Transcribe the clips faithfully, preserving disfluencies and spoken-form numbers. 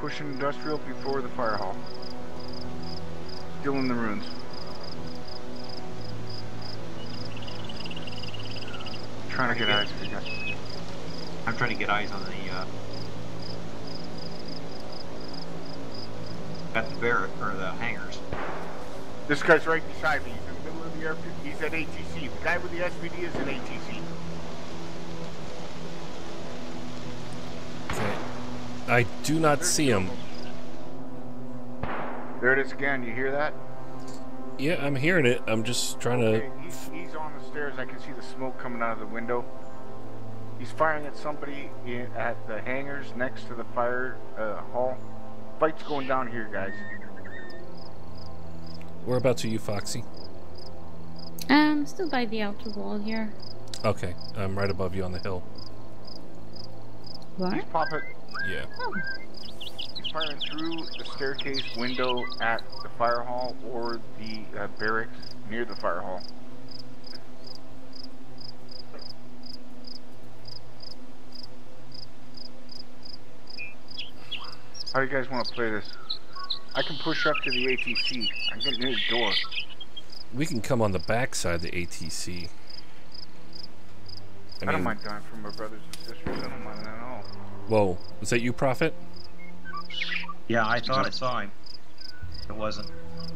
pushing industrial before the fire hall. Still in the ruins. Trying to get eyes for you guys. I'm trying to get eyes on the, uh... at the barrack, or the hangars. This guy's right beside me. He's in the middle of the airfield. He's at A T C. The guy with the S V D is at A T C. Okay. I do not There's see him. There it is again. You hear that? Yeah, I'm hearing it. I'm just trying okay, to... He's, he's on the stairs. I can see the smoke coming out of the window. He's firing at somebody in, at the hangars next to the fire uh, hall. Fight's going down here, guys. Whereabouts are you, Foxy? Um, still by the outer wall here. Okay, I'm right above you on the hill. What? He's popping. Yeah. Oh. He's firing through the staircase window at the fire hall or the uh, barracks near the fire hall. How do you guys want to play this? I can push up to the A T C. I'm getting near the door. We can come on the backside of the A T C. I, I mean, don't mind dying for my brothers and sisters. I don't mind that at all. Whoa. Was that you, Prophet? Yeah, I thought I saw him. It wasn't.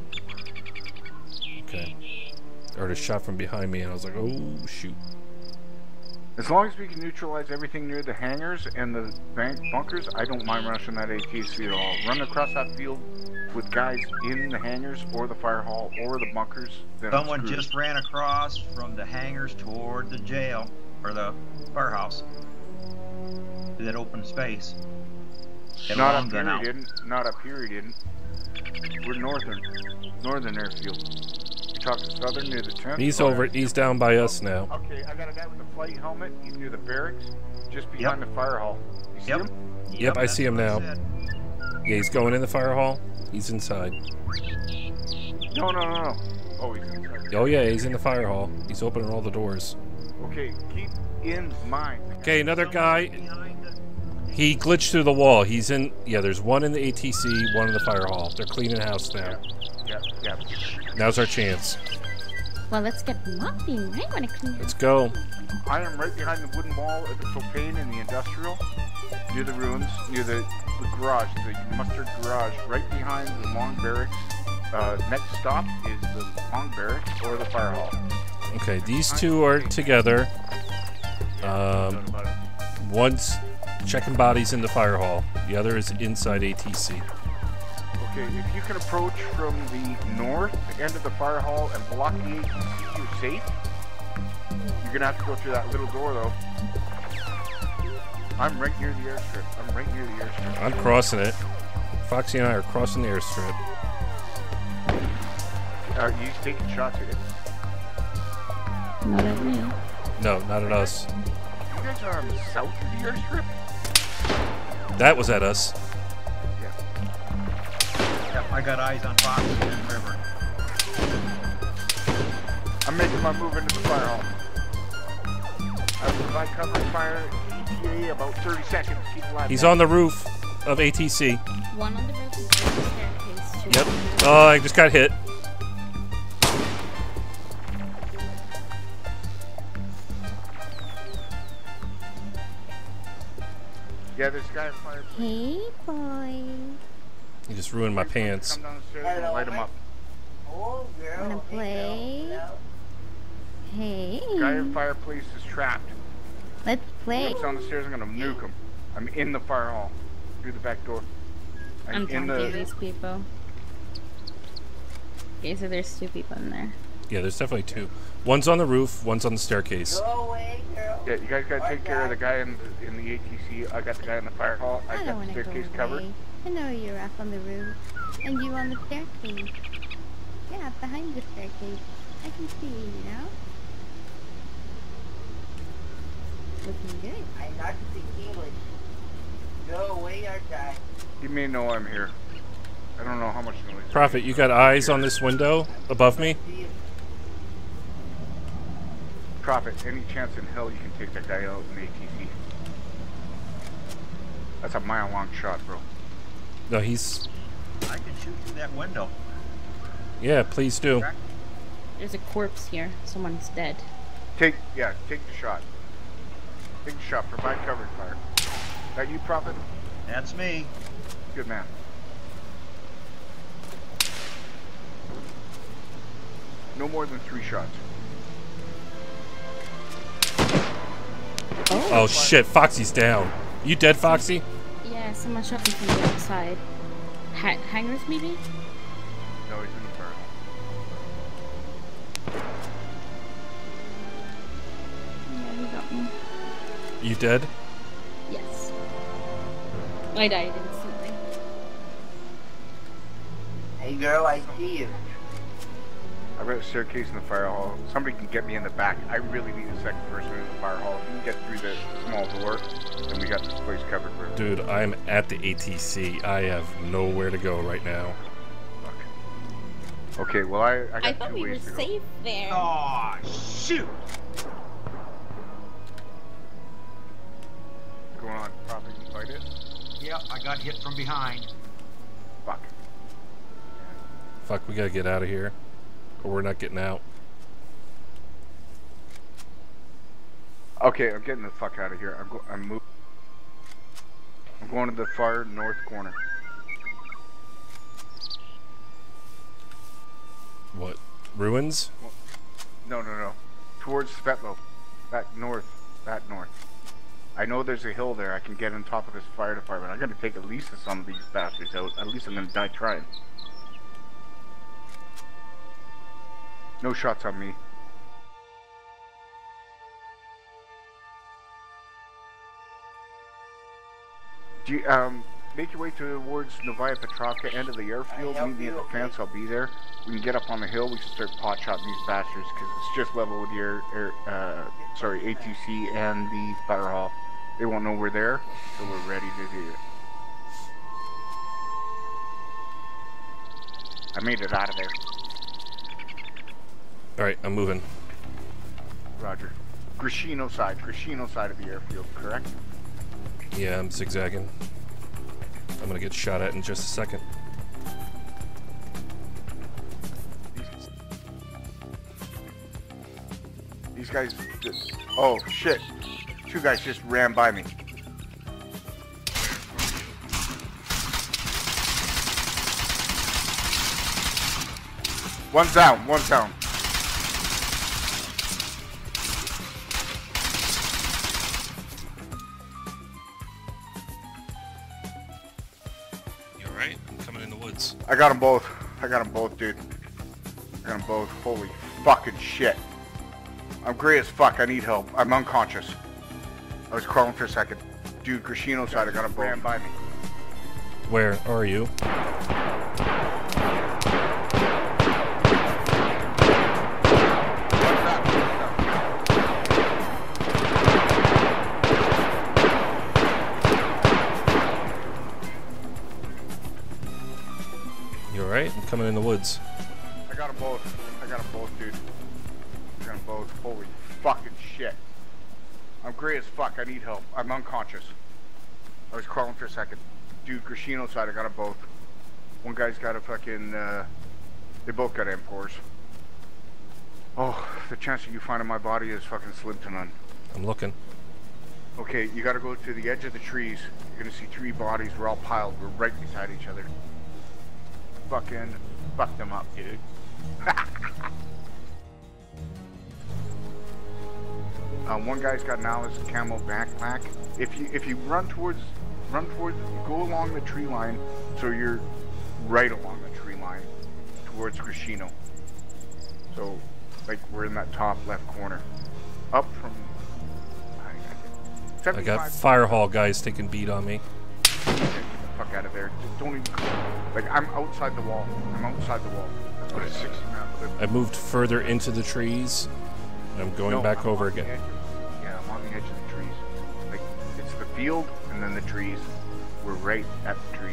Okay. I heard a shot from behind me and I was like, oh, shoot. As long as we can neutralize everything near the hangars and the bank bunkers, I don't mind rushing that A T C at all. Run across that field with guys in the hangars or the fire hall or the bunkers. Someone just ran across from the hangars toward the jail, or the firehouse. To that open space. Not up here he didn't. Not up here he didn't. We're northern. Northern airfield. You're talking southern near the tent? He's over, he's down by us now. Okay, I got a guy with a flight helmet. He's near the barracks, just behind yep. the fire hall. You see yep. him? Yep, yep I see him now. Yeah, he's going in the fire hall. He's inside. No, no, no, no. Oh, he's inside. Oh yeah, he's in the fire hall. He's opening all the doors. Okay, keep in mind. Okay, another guy. He glitched through the wall. He's in. Yeah, there's one in the A T C, one in the fire hall. They're cleaning house now. Yeah, yeah. Now's our chance. Well, let's get mopping. I want to clean. Let's go. I am right behind the wooden wall at the propane and the industrial, near the ruins, near the, the garage, the mustard garage, right behind the long barracks. Uh, next stop is the long barracks or the fire hall. Okay, these two are together. Um, one's checking bodies in the fire hall. The other is inside A T C. Okay, if you can approach from the north end of the fire hall and block the A T C, you're safe. You're gonna have to go through that little door, though. I'm right near the airstrip. I'm right near the airstrip. I'm crossing it. Foxy and I are crossing the airstrip. Are you taking shots at it? Not at me. No, not at us. You guys are on the south of the airstrip? That was at us. Yep, I got eyes on Fox and River. I'm making my move into the fire hall. I will provide cover and fire E T A about thirty seconds. Keep alive. He's on the roof of A T C. One on the roof and one on the staircase. Too. Yep. Oh, I just got hit. Yeah, this guy fired. Hey, boy. He just ruined my pants. Come down the stairs and light him up. Wanna play? Hey. Guy in fireplace is trapped. Let's play. Jumps down the stairs. I'm gonna nuke him. I'm in the fire hall through the back door. I'm, I'm in talking the. to these people. Okay, so there's two people in there. Yeah, there's definitely two. One's on the roof, one's on the staircase. Yeah, you guys gotta take care of the guy in the, in the A T C. I got the guy in the fire hall. I, I got don't the want to go staircase away. covered. I know you're up on the roof, and you on the staircase. Yeah, behind the staircase. I can see you, you know? Looking good. I'm not speaking English. Go away, our guy. You may know I'm here. I don't know how much noise. Prophet, you got eyes on this window above me? Prophet, any chance in hell you can take that guy out in the A T C? That's a mile long shot, bro. No, he's... I can shoot through that window. Yeah, please do. There's a corpse here. Someone's dead. Take, yeah, take the shot. Take the shot. Provide cover fire. Is that you, Prophet? That's me. Good man. No more than three shots. Oh, Oh shit, Foxy's down. You dead, Foxy? yeah, someone shot me from the outside. Ha hangers, maybe? No, he's in the fire. Yeah, he got me. You dead? Yes. I died instantly. Hey girl, I see you. I've got a staircase in the fire hall. Somebody can get me in the back. I really need a second person in the fire hall. If you can get through the small door, then we got this place covered for. Dude, I'm at the A T C. I have nowhere to go right now. Fuck. Okay, well I, I got I two thought we were ways to go. safe there. Oh, shoot! What's going on? Prophet, you fight it? Yep, I got hit from behind. Fuck. Fuck, we gotta get out of here. Or we're not getting out. Okay, I'm getting the fuck out of here. I'm go I'm moving. I'm going to the far north corner. What? Ruins? No, no, no. Towards Svetlo. Back north. Back north. I know there's a hill there. I can get on top of this fire department. I'm gonna take at least some of these bastards out. At least I'm gonna die trying. No shots on me. Do you, um, make your way towards Novaya Petrovka, end of the airfield. I help Meet me at you, the okay? fence. I'll be there. We can get up on the hill. We can start pot shotting these bastards because it's just level with your, air, uh, sorry, A T C and the fire hall. They won't know we're there, so we're ready to do it. I made it out of there. Alright, I'm moving. Roger. Grishino side. Grishino side of the airfield, correct? Yeah, I'm zigzagging. I'm gonna get shot at in just a second. These, these guys... Just, oh, shit. Two guys just ran by me. One's down. One's down. You alright? I'm coming in the woods. I got them both. I got them both, dude. I got them both. Holy fucking shit. I'm gray as fuck. I need help. I'm unconscious. I was crawling for a second. Dude, Grishino side, I got them both. Ran by me. Where are you? You alright? I'm coming in the woods. I got them both. I got them both, dude. I got them both. Holy fucking shit. I'm gray as fuck. I need help. I'm unconscious. I was crawling for a second. Dude, Grishino side, I got them both. One guy's got a fucking, uh, they both got M fours. Oh, the chance of you finding my body is fucking slim to none. I'm looking. Okay, you gotta go to the edge of the trees. You're gonna see three bodies. We're all piled. We're right beside each other. Fucking fuck them up, dude. uh, one guy's got an Alice camo backpack. If you if you run towards run towards go along the tree line, so you're right along the tree line towards Grishino. So like we're in that top left corner, up from. I got fire hall guys taking beat on me. Get the fuck out of there. Just don't even. Like, I'm outside the wall. I'm outside the wall. That's what a sixty round clip. I moved further into the trees. And I'm going No, back I'm over on the again. edge of- yeah, I'm on the edge of the trees. Like, it's the field and then the trees. We're right at the trees.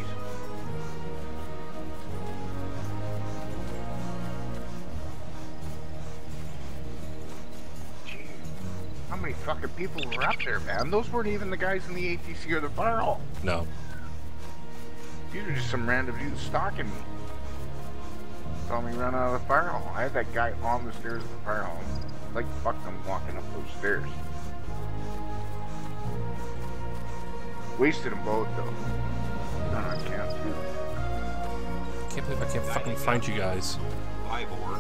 Gee, how many fucking people were up there, man? Those weren't even the guys in the A T C or the fire hall. No. These are just some random dudes stalking me. Saw me run out of the fire hall. I had that guy on the stairs of the fire hall. Like, fuck them walking up those stairs. Wasted them both, though. No, I can't, too. Can't believe I can't fucking find you guys. Ivor.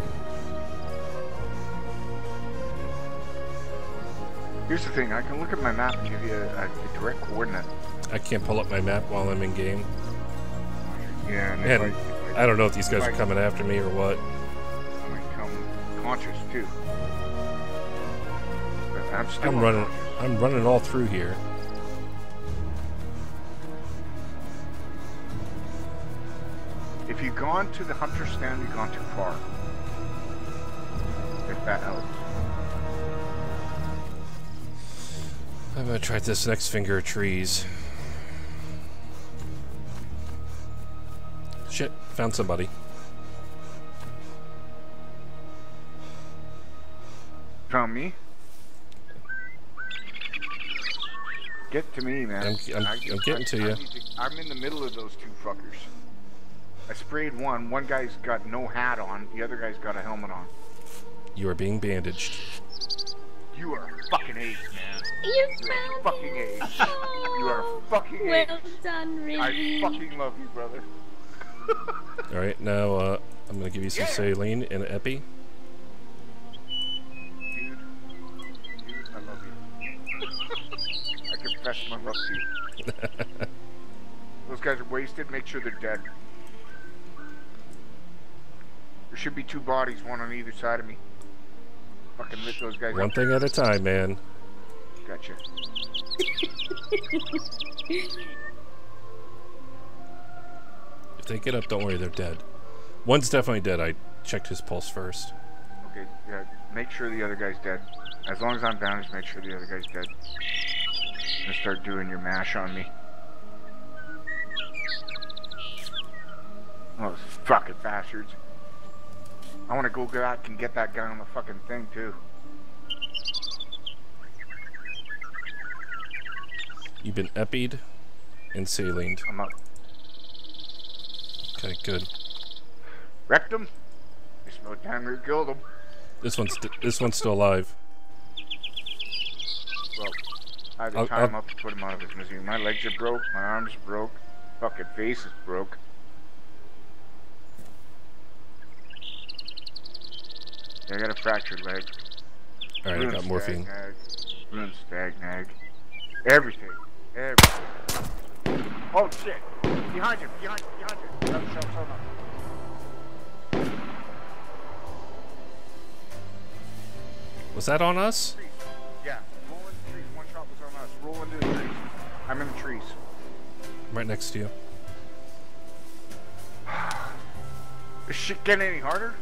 Here's the thing, I can look at my map and give you a, a, a direct coordinate. I can't pull up my map while I'm in game. Yeah, and Man, if I, if I, I don't know if these guys if are I- coming after me or what. I might come conscious, too. But I'm still I'm running. unconscious. I'm running all through here. If you've gone to the hunter stand, you've gone too far. If that helps. I'm gonna try this next finger of trees. Shit, found somebody. Found me? Get to me, man. I'm- I'm- I- I'm getting I- to I you. need to- I'm in the middle of those two fuckers. I sprayed one. One guy's got no hat on. The other guy's got a helmet on. You are being bandaged. You are fucking ace, man. You You are found fucking me. ace. Oh, You are fucking ace. well done, I Ricky. fucking love you, brother. All right, now uh, I'm gonna give you some Yeah. saline and epi. Dude. Dude, I love you. I confess my love to you. Those guys are wasted. Make sure they're dead. There should be two bodies, one on either side of me. Fucking lit those guys One up. thing at a time, man. Gotcha. If they get up, don't worry, they're dead. One's definitely dead. I checked his pulse first. Okay, yeah. Make sure the other guy's dead. As long as I'm bandaged, make sure the other guy's dead. And start doing your mash on me. Oh, those fucking bastards. I want to go back and get that guy on the fucking thing, too. You've been epied and salined. I'm up. Okay, good. Wrecked him. It's about time we killed him. This one's st this one's still alive. Well, I had to I'll- tie him I'll- up to put him out of his misery. My legs are broke, my arms are broke, fucking face is broke. Yeah, I got a fractured leg. All right, I Ruined got morphine. Stag-nag. Ruined stag-nag. Everything. Everything. Oh shit! Behind you! Behind you! Behind you! Shut, shut, shut up. Was that on us? Trees. Yeah. Roll into the trees. One shot was on us. Roll into the trees. I'm in the trees. Right next to you. Is shit getting any harder?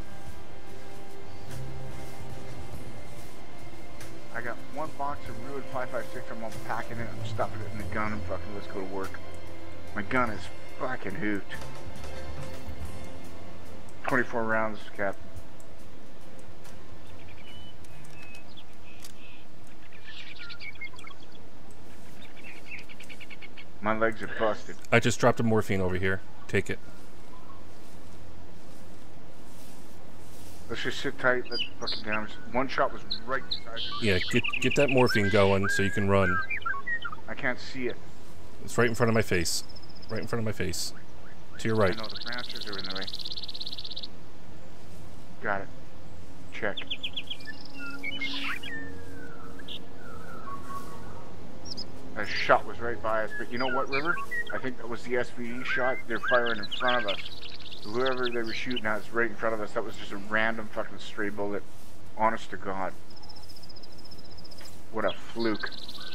I got one box of Ruin five five six. I'm unpacking it. I'm stuffing it in the gun and fucking let's go to work. My gun is fucking hooped. twenty-four rounds, Captain. My legs are busted. I just dropped a morphine over here. Take it. Let's just sit tight. Let the fucking damage. One shot was right beside me. Yeah, get get that morphine going so you can run. I can't see it. It's right in front of my face. Right in front of my face. To your I right. know the branches are in the way. Got it. Check. That shot was right by us, but you know what, River? I think that was the S V D shot. They're firing in front of us. Whoever they were shooting at is right in front of us. That was just a random fucking stray bullet. Honest to God. What a fluke.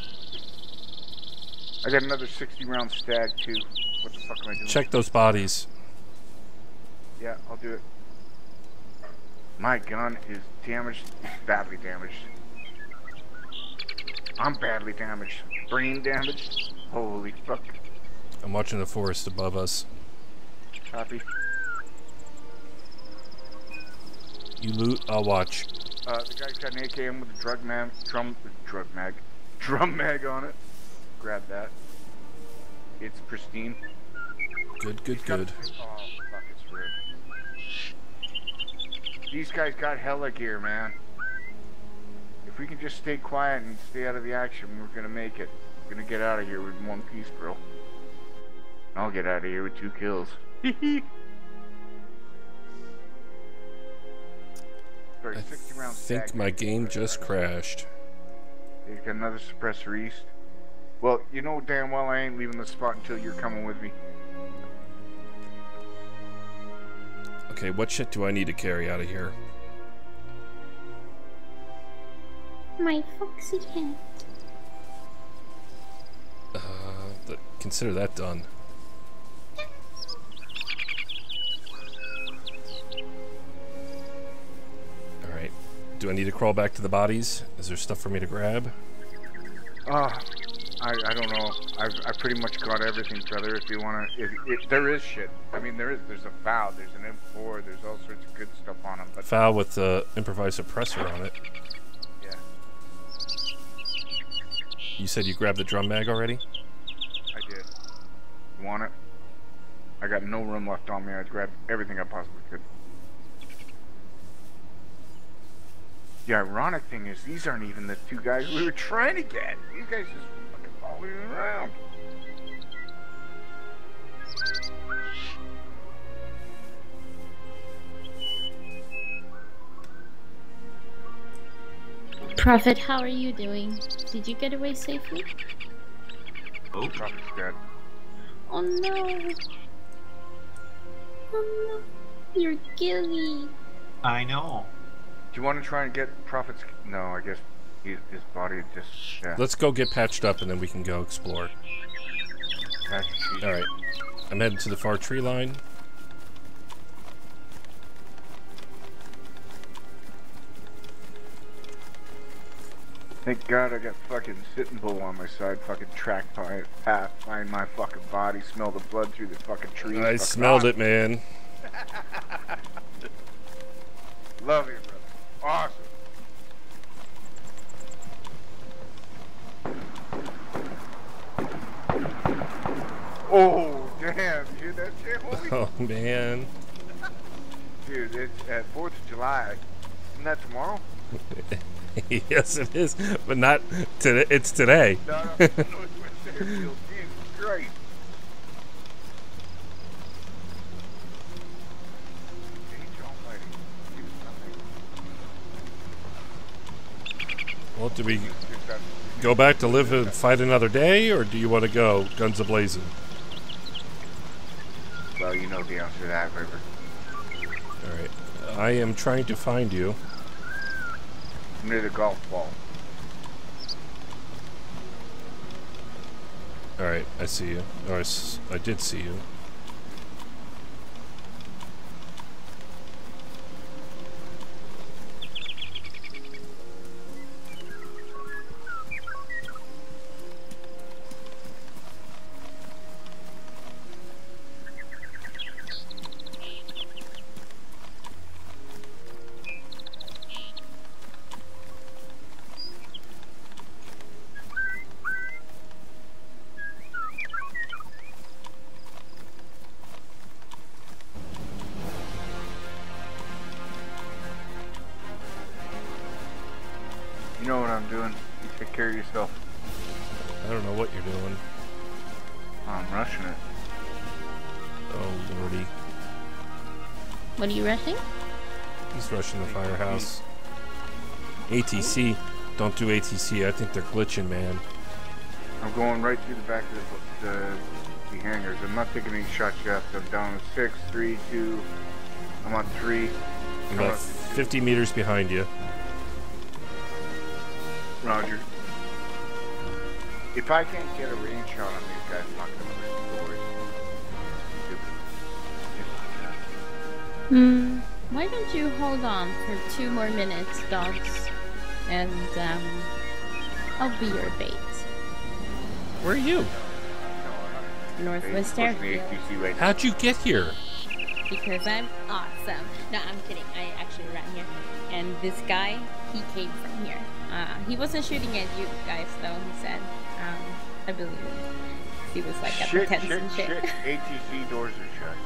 I got another sixty round stag too. What the fuck am I doing? Check those bodies. Yeah, I'll do it. My gun is damaged, badly damaged. I'm badly damaged. Brain damaged. Holy fuck. I'm watching the forest above us. Copy. You loot, I'll watch. Uh, the guy's got an A K M with a drug mag, drum, drug mag, drum mag on it. Grab that. It's pristine. Good, good, He's got- good. Oh, fuck, it's red. These guys got hella gear, man. If we can just stay quiet and stay out of the action, we're gonna make it. We're gonna get out of here with one piece, bro. I'll get out of here with two kills. Sorry, I sixty round think stag. my game just crashed. He's got another suppressor east. Well, you know damn well I ain't leaving the spot until you're coming with me. Okay, what shit do I need to carry out of here? My foxy cat. Uh, th- consider that done. Alright. Do I need to crawl back to the bodies? Is there stuff for me to grab? Uh, I, I don't know. I've, I pretty much got everything, brother, if you wanna... If, if, there is shit. I mean, there is, there's a foul, there's an M four, there's all sorts of good stuff on them, but... Foul with the improvised suppressor on it. Yeah. You said you grabbed the drum mag already? I did. You want it? I got no room left on me. I grabbed everything I possibly could. The ironic thing is, these aren't even the two guys we were trying to get. These guys just fucking following around. Prophet, how are you doing? Did you get away safely? Oh, Prophet's dead. Oh no. Oh no. You're gilly. I know. Do you want to try and get Prophet's... No, I guess he, his body just... Yeah. Let's go get patched up and then we can go explore. That's cheap. Alright. I'm heading to the far tree line. Thank God I got fucking Sitting Bull on my side. Fucking track pi- path. Find my fucking body. Smell the blood through the fucking trees. I fucking smelled awesome. it, man. Love you, brother. Awesome. Oh, damn. You hear that shit? Holy Oh, man. dude, it's at fourth of July. Isn't that tomorrow? Yes, it is. But not today. It's today. No, no, no, it's Wednesday. Jesus Christ. Angel Almighty. He was nothing. Well, do we Just got- go back to live and fight another day, or do you want to go guns a-blazing? Well, you know the answer to that, River. Alright. I am trying to find you. Near the golf ball. Alright, I see you. Or I, s- I did see you. You know what I'm doing. You take care of yourself. I don't know what you're doing. I'm rushing it. Oh, lordy. What are you rushing? He's rushing the firehouse. A T C. Don't do A T C. I think they're glitching, man. I'm going right through the back of the, the, the hangars. I'm not taking any shots yet. I'm down to six, three, two. I'm on three. I'm Come about on. fifty meters behind you. Roger. If I can't get a range shot on these guys, I'm not going to push the forward. Stupid. Just like that. Hmm. Why don't you hold on for two more minutes, dogs? And, um, I'll be your bait. Where are you? No, I'm Northwest pushing the Airfield. A T C right now. How'd you get here? Because I'm awesome. No, I'm kidding. I actually ran here. And this guy, he came from here. Uh, he wasn't shooting at you guys, though, he said. Um, I believe it. Foxy was like at Shit, the tents shit, and shit. shit. A T C doors are shut.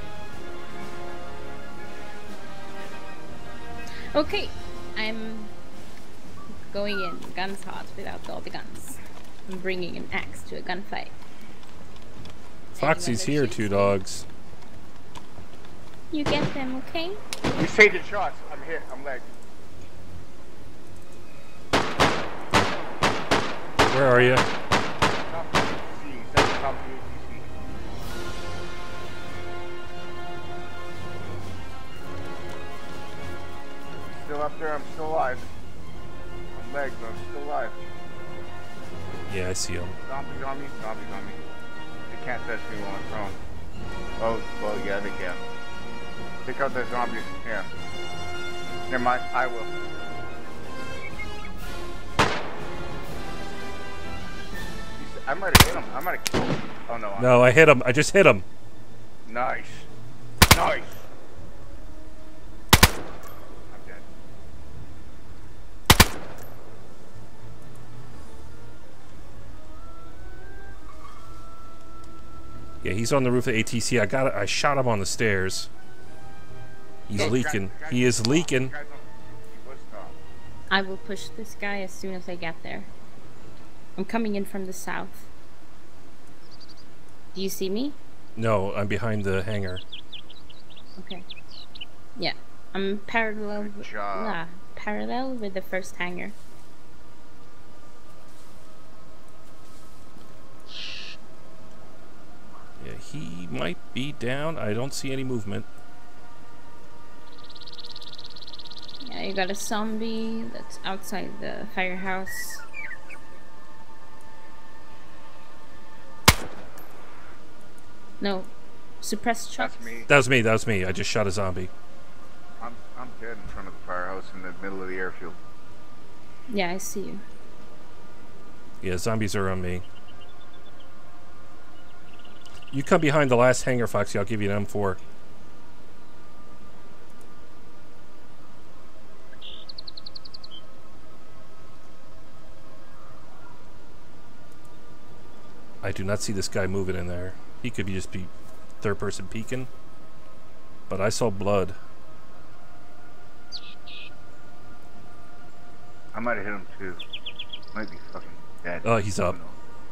Okay, I'm going in guns hot without all the guns. I'm bringing an axe to a gunfight. Foxy's here, two dogs. You get them, okay? You say the shots. I'm hit. I'm leg. Where are you? Top of the A T C. That's the top of the A T C. Still up there. I'm still alive. I'm leg, but I'm still alive. Yeah, I see him. Zombies on me. Zombies on me. They can't touch me while I'm prone. Oh, well, yeah, they can. Pick out that zombie. Yeah. Never mind. I will. I might have hit him. I might have killed him. Oh, no. I'm No, I hit him. I just hit him. Nice. Nice. I'm dead. Yeah, he's on the roof of A T C. I got it. I shot him on the stairs. He's Hey, leaking. guys, guys, He is guys, leaking. guys, he was stopped. I will push this guy as soon as I get there. I'm coming in from the south. Do you see me? No, I'm behind the hangar. Okay. Yeah, I'm parallel. Good with- job. Nah, parallel with the first hangar. Yeah, he might be down. I don't see any movement. Yeah, you got a zombie that's outside the firehouse. No, suppressed shots. That's me. That was me. That was me. I just shot a zombie. I'm, I'm dead in front of the firehouse in the middle of the airfield. Yeah, I see you. Yeah, zombies are on me. You come behind the last hangar, Foxy. I'll give you an M four. I do not see this guy moving in there. He could be just be third person peeking. But I saw blood. I might have hit him too. Might be fucking dead. Oh, he's up. Who knows?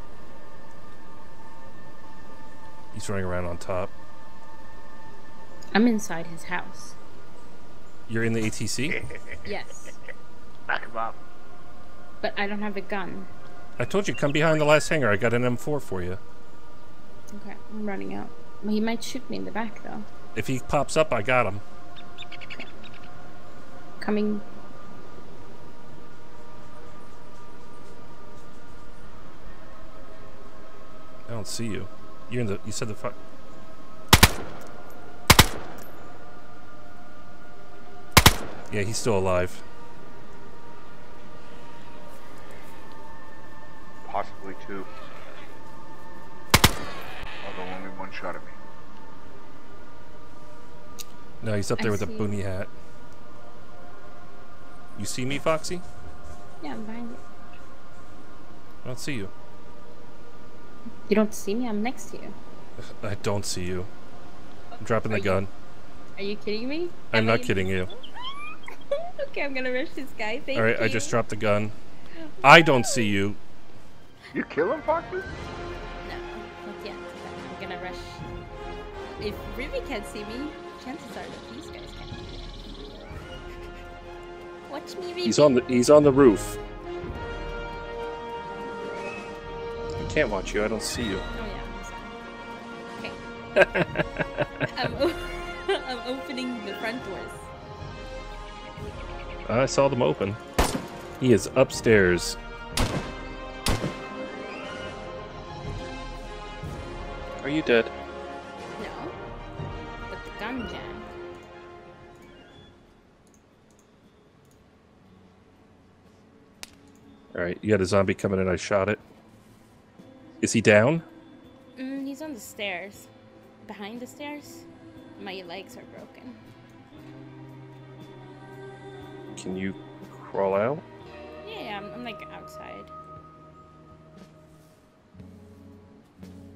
He's running around on top. I'm inside his house. You're in the A T C? Yes, Back him up. but I don't have a gun. I told you, come behind the last hangar. I got an M four for you. Okay, I'm running out. Well, he might shoot me in the back though. If he pops up, I got him. Coming. I don't see you. You're in the. You said the fuck. Yeah, he's still alive. Possibly two. Although only one shot at me. No, he's up I there with a see you. boonie hat. You see me, Foxy? Yeah, I'm behind you. I don't see you. You don't see me? I'm next to you. I don't see you. I'm dropping the Are you- gun. Are you kidding me? I'm Am not I- kidding you. Okay, I'm gonna rush this guy. Thank All right, you. I just dropped the gun. I don't see you. You kill him, Foxy? No, not yet. But I'm gonna rush. If Ruby can't see me, chances are that these guys can. Watch me, Ruby. He's on the. He's on the roof. I can't watch you. I don't see you. Oh yeah, I'm sorry. Okay. I'm, o- I'm opening the front doors. I saw them open. He is upstairs. Are you dead? No, but the gun jammed. Alright, you got a zombie coming in. I shot it. Is he down? Mm, he's on the stairs. Behind the stairs. My legs are broken. Can you crawl out? Yeah, I'm, I'm like outside.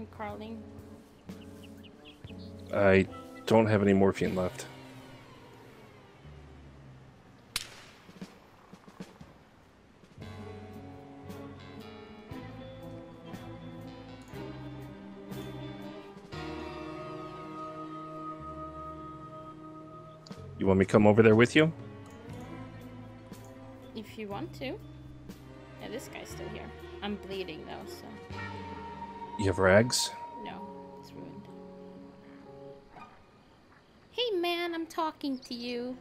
I'm crawling. I don't have any morphine left. You want me to come over there with you? If you want to. Yeah, this guy's still here. I'm bleeding though, so. You have rags? No, it's ruined. Hey man, I'm talking to you.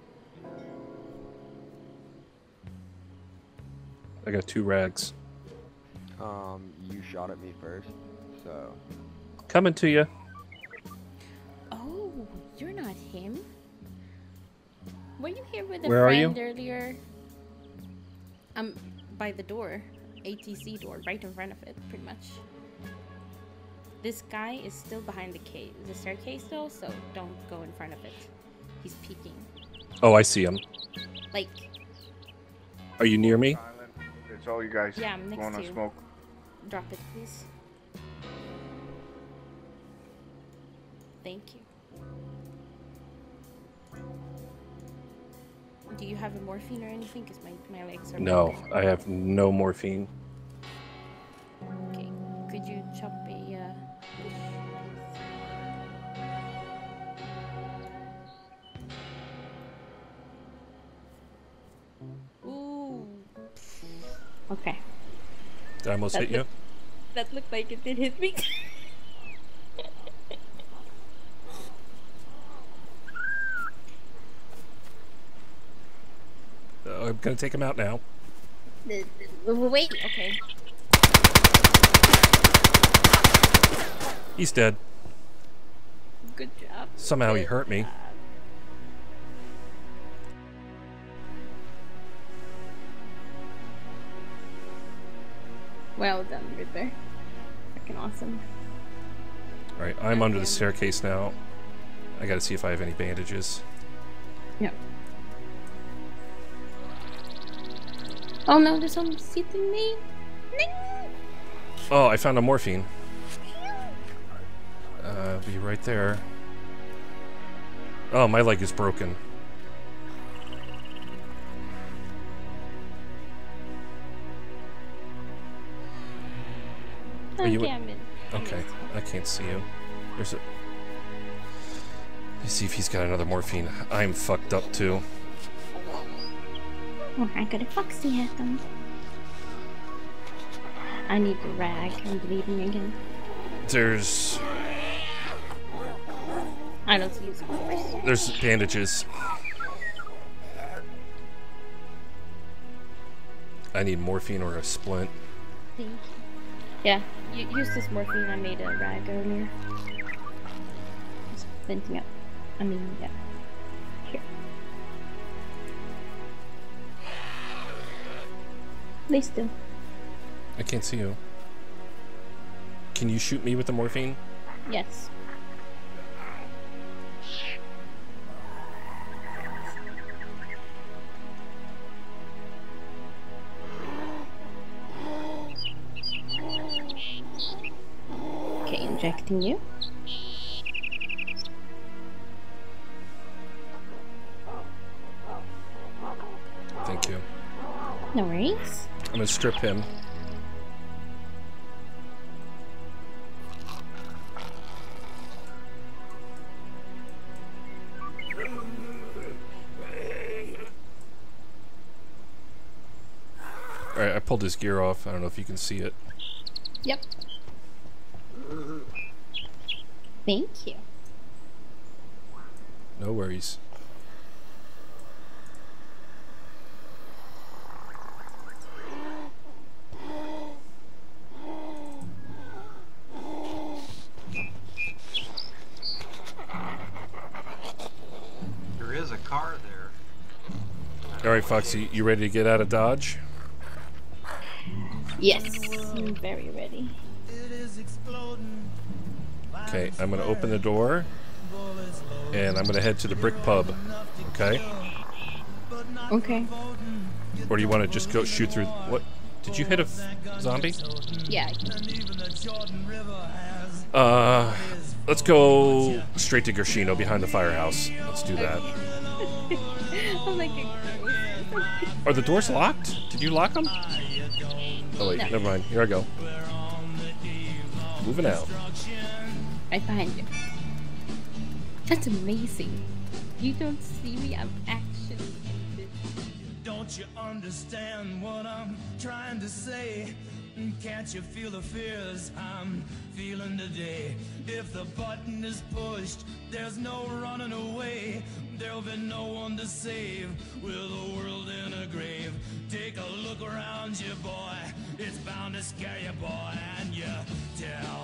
I got two rags. Um, you shot at me first, so. Coming to you. Oh, you're not him? Were you here with a Where are friend you? earlier? I'm by the door. A T C door, right in front of it, pretty much. This guy is still behind the cave, the staircase though, so don't go in front of it. He's peeking. Oh, I see him. Like, Are you near me? Silent. It's all you guys yeah, I'm next going to on you. smoke. Drop it, please. Thank you. Do you have a morphine or anything? Because my, my legs are No, broken. I have no morphine. Okay, could you chop a uh, ooh. Okay. Did I almost That hit you? look- That looked like it did hit me. Uh, I'm gonna take him out now. Wait, okay. He's dead. Good job. Somehow he Good hurt me. job. Well done, Ripper. Freaking awesome. Alright, I'm under the staircase now. I gotta see if I have any bandages. Yep. Oh no, there's someone hitting me. No! Oh, I found a morphine. Uh, be right there. Oh, my leg is broken. Are you- Okay, I'm in. I'm Okay, in. I can't see you. There's a... Let's see if he's got another morphine. I'm fucked up too. Oh, I got a foxy at them. I need the rag. I'm bleeding again. There's... I don't see you, of course. There's bandages. I need morphine or a splint. Thank you. Yeah, you use this morphine. I made a rag earlier. Just venting up. I mean, yeah. Here. Lay still. I can't see you. Can you shoot me with the morphine? Yes. Okay, injecting you. Thank you. No worries. I'm gonna strip him. Alright, I pulled his gear off. I don't know if you can see it. Yep. Thank you. No worries. There is a car there. Alright, Foxy, you ready to get out of Dodge? Yes, I'm very ready. Okay, I'm gonna open the door and I'm gonna head to the brick pub. Okay? Okay. Or do you want to just go shoot through what? Did you hit a f zombie? Yeah. Uh, let's go straight to Gershino behind the firehouse. Let's do that. I'm like, Are the doors locked? Did you lock them? Oh wait, No. never mind. Here I go. Moving out. right behind you. That's amazing. You don't see me, I'm actually in this. Don't you understand what I'm trying to say? Can't you feel the fears I'm feeling today? If the button is pushed, there's no running away. There'll be no one to save with the world in a grave. Take a look around you, boy. It's bound to scare you, boy. And you tell